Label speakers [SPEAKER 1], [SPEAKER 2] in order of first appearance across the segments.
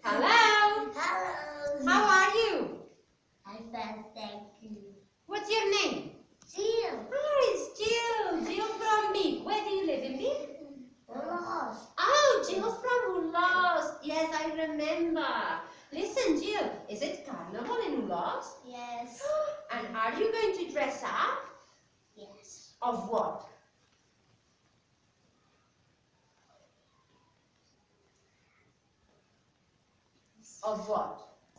[SPEAKER 1] Hello.
[SPEAKER 2] Hello.
[SPEAKER 1] How are you?
[SPEAKER 2] I'm fine, thank you.
[SPEAKER 1] What's your name?
[SPEAKER 2] Jill.
[SPEAKER 1] Oh, it's Jill. Jill from Meek. Where do you live in Meek?
[SPEAKER 2] Lost.
[SPEAKER 1] Oh, Jill from Ulos. Yes, I remember. Listen, Jill, is it carnival in Ulos?
[SPEAKER 2] Yes.
[SPEAKER 1] And are you going to dress up?
[SPEAKER 2] Yes.
[SPEAKER 1] Of what? Of what?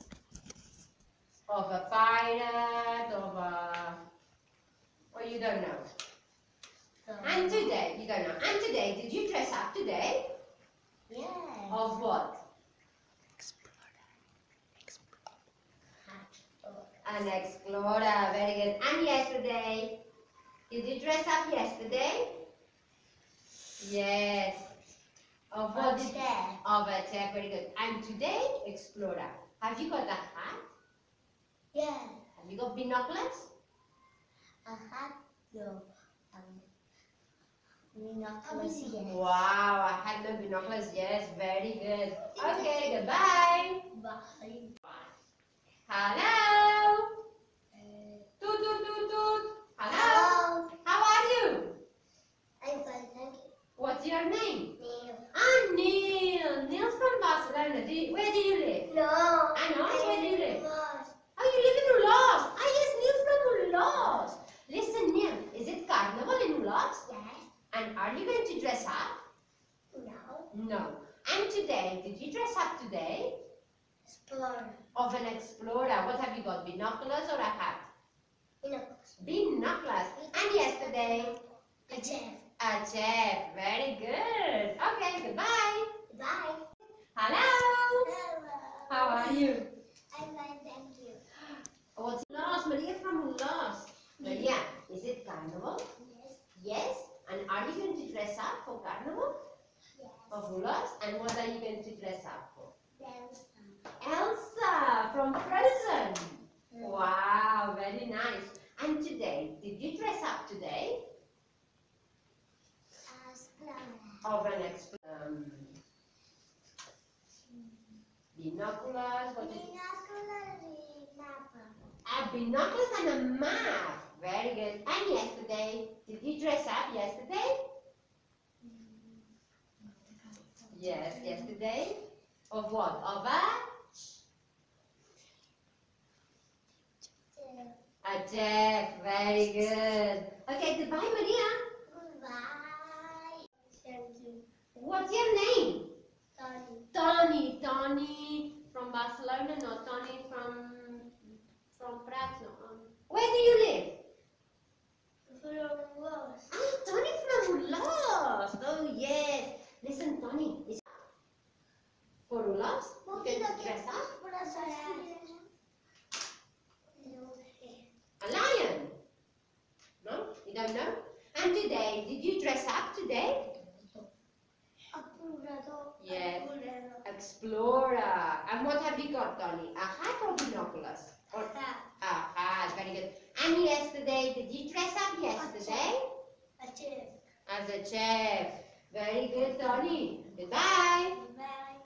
[SPEAKER 1] Of a pirate, of a... Or you don't know? And today, you don't know. And today, did you dress up today?
[SPEAKER 2] Yes.
[SPEAKER 1] Of what? An explorer, very good. And yesterday? Did you dress up yesterday? Yes. Of what?
[SPEAKER 2] Of chair.
[SPEAKER 1] Of a chair, very good. And today, explorer. Have you got a hat?
[SPEAKER 2] Yeah.
[SPEAKER 1] Have you got binoculars?
[SPEAKER 2] A hat. No. Binoculars. Yes.
[SPEAKER 1] Wow, I had no binoculars. Yes, very good. Okay, goodbye.
[SPEAKER 2] Bye.
[SPEAKER 1] Hello. Toot, toot, toot, toot. Hello.
[SPEAKER 2] Hello.
[SPEAKER 1] How are you?
[SPEAKER 2] I'm fine, thank you.
[SPEAKER 1] What's your name?
[SPEAKER 2] Neil.
[SPEAKER 1] I'm Neil. Neil's from Barcelona. Where do you live?
[SPEAKER 2] No.
[SPEAKER 1] I know. Where do you live?
[SPEAKER 2] Lost.
[SPEAKER 1] Oh, you live in Ulos. Ah, yes, Neil's from Ulos. Listen, Neil, is it carnival in Ulos?
[SPEAKER 2] Yes.
[SPEAKER 1] And are you going to dress up?
[SPEAKER 2] No.
[SPEAKER 1] No. And today, did you dress up today?
[SPEAKER 2] Explorer.
[SPEAKER 1] Of an explorer. What have you got? Binoculars or a hat?
[SPEAKER 2] Binoculars.
[SPEAKER 1] Binoculars. And yesterday?
[SPEAKER 2] A chair.
[SPEAKER 1] A chef. Very good. Okay, goodbye.
[SPEAKER 2] Bye.
[SPEAKER 1] Hello.
[SPEAKER 2] Hello.
[SPEAKER 1] How are you?
[SPEAKER 2] I'm fine, thank you.
[SPEAKER 1] What's Ulas? Maria from Ulas. Maria, is it carnival?
[SPEAKER 2] Yes.
[SPEAKER 1] Yes. And are you going to dress up for carnival?
[SPEAKER 2] Yes.
[SPEAKER 1] Of Ulas? And what are you going to dress up for?
[SPEAKER 2] Dance.
[SPEAKER 1] Elsa from Frozen. Wow, very nice. And today, did you dress up today? Of an binoculars. What is binoculars and a map. Very good. And yesterday, did you dress up yesterday? Yes, yesterday. Of what? Of a chef. Very good. Okay, goodbye, Maria.
[SPEAKER 2] Bye. Thank you.
[SPEAKER 1] What's your name?
[SPEAKER 2] Tony.
[SPEAKER 1] Tony. Tony from Barcelona, no. Tony from Prats, no. Where do you live?
[SPEAKER 2] From Lost.
[SPEAKER 1] Ah, Tony from Ulos. Oh, yes. Listen, Tony, is for Ulos? You going to dress up? A lion? No? You don't know? And today, did you dress up today? Yes. Explorer. And what have you got, Tony? A hat or binoculars? Or a hat. Very good. And yesterday, did you dress up yesterday?
[SPEAKER 2] A chair.
[SPEAKER 1] As a chef. Very good, Tony. Goodbye.